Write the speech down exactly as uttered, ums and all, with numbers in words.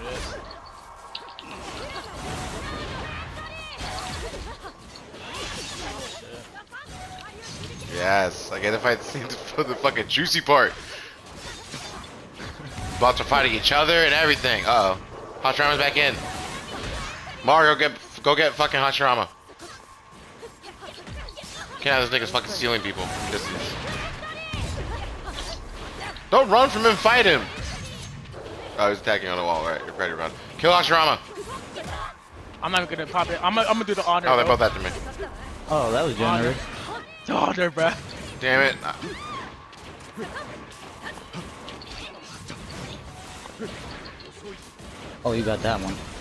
Yes, I get to fight for the fucking juicy part. Bots are fighting each other and everything. Uh oh, Hashirama's back in. Mario, go get go get fucking Hashirama. Can't have this nigga's fucking stealing people from distance. Don't run from him, fight him. Oh, he's attacking on the wall. Right, you're ready to run. Kill Hashirama. I'm not gonna pop it. I'm gonna, I'm gonna do the honor. Oh, they bro. both after me. Oh, that was generous. The honor, bro. Damn it. Oh, you got that one.